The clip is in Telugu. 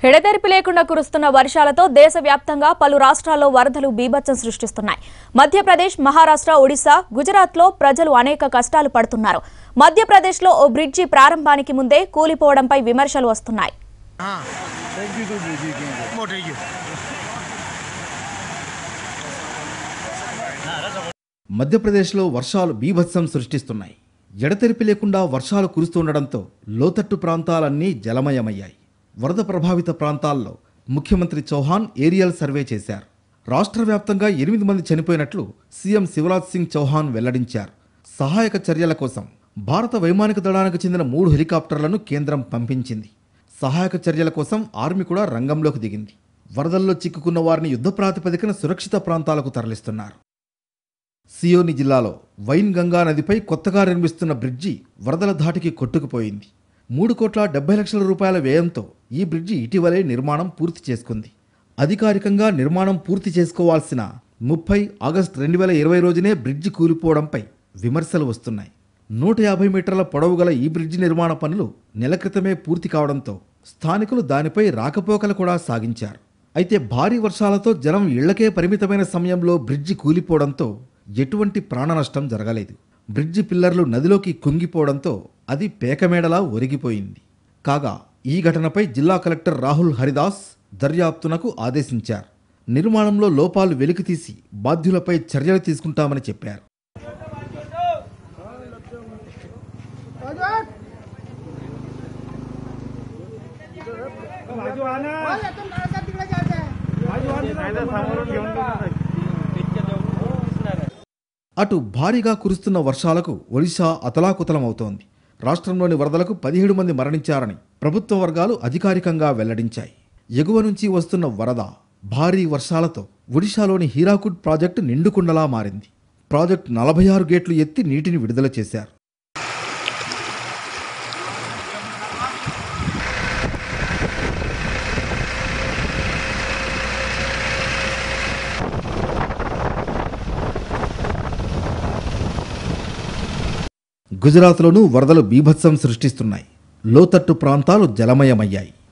ఎడతెరిపి లేకుండా కురుస్తున్న వర్షాలతో దేశవ్యాప్తంగా పలు రాష్ట్రాల్లో వరదలు బీభత్సం సృష్టిస్తున్నాయి. మధ్యప్రదేశ్, మహారాష్ట్ర, ఒడిశా, గుజరాత్లో ప్రజలు అనేక కష్టాలు పడుతున్నారు. మధ్యప్రదేశ్లో ఓ బ్రిడ్జి ప్రారంభానికి ముందే కూలిపోవడంపై విమర్శలు వస్తున్నాయి. మధ్యప్రదేశ్లో వర్షాలు బీభత్సం సృష్టిస్తున్నాయి. ఎడతెరిపి లేకుండా వర్షాలు కురుస్తుండడంతో లోతట్టు ప్రాంతాలన్నీ జలమయమయ్యాయి. వరద ప్రభావిత ప్రాంతాల్లో ముఖ్యమంత్రి చౌహాన్ ఏరియల్ సర్వే చేశారు. రాష్ట్ర వ్యాప్తంగా 8 మంది చనిపోయినట్లు సీఎం శివరాజ్ సింగ్ చౌహాన్ వెల్లడించారు. సహాయక చర్యల కోసం భారత వైమానిక దళానికి చెందిన 3 హెలికాప్టర్లను కేంద్రం పంపించింది. సహాయక చర్యల కోసం ఆర్మీ కూడా రంగంలోకి దిగింది. వరదల్లో చిక్కుకున్న వారిని యుద్ధ ప్రాతిపదికన సురక్షిత ప్రాంతాలకు తరలిస్తున్నారు. సియోని జిల్లాలో వైన్ గంగా నదిపై కొత్తగా నిర్మిస్తున్న బ్రిడ్జి వరదల ధాటికి కొట్టుకుపోయింది. 3,70,00,000 రూపాయల వ్యయంతో ఈ బ్రిడ్జి ఇటీవలే నిర్మాణం పూర్తి చేసుకుంది. అధికారికంగా నిర్మాణం పూర్తి చేసుకోవాల్సిన 30 ఆగస్టు 2020 రోజునే బ్రిడ్జి కూలిపోవడంపై విమర్శలు వస్తున్నాయి. 150 మీటర్ల పొడవు గల ఈ బ్రిడ్జి నిర్మాణ పనులు నెల క్రితమే పూర్తి కావడంతో స్థానికులు దానిపై రాకపోకలు కూడా సాగించారు. అయితే భారీ వర్షాలతో జనం ఇళ్లకే పరిమితమైన సమయంలో బ్రిడ్జి కూలిపోవడంతో ఎటువంటి ప్రాణ నష్టం జరగలేదు. బ్రిడ్జి పిల్లర్లు నదిలోకి కుంగిపోవడంతో అది పేకమేడలా ఒరిగిపోయింది. కాగా ఈ ఘటనపై జిల్లా కలెక్టర్ రాహుల్ హరిదాస్ దర్యాప్తునకు ఆదేశించారు. నిర్మాణంలో లోపాలు వెలికితీసి బాధ్యులపై చర్యలు తీసుకుంటామని చెప్పారు. అటు భారీగా కురుస్తున్న వర్షాలకు ఒడిశా అతలాకుతలమవుతోంది. రాష్ట్రంలోని వరదలకు 17 మంది మరణించారని ప్రభుత్వ వర్గాలు అధికారికంగా వెల్లడించాయి. ఎగువ నుంచి వస్తున్న వరద, భారీ వర్షాలతో ఒడిశాలోని హీరాకుడ్ ప్రాజెక్టు నిండుకుండలా మారింది. ప్రాజెక్టు 46 గేట్లు ఎత్తి నీటిని విడుదల చేశారు. గుజరాత్లోనూ వరదలు బీభత్సం సృష్టిస్తున్నాయి. లోతట్టు ప్రాంతాలు జలమయమయ్యాయి.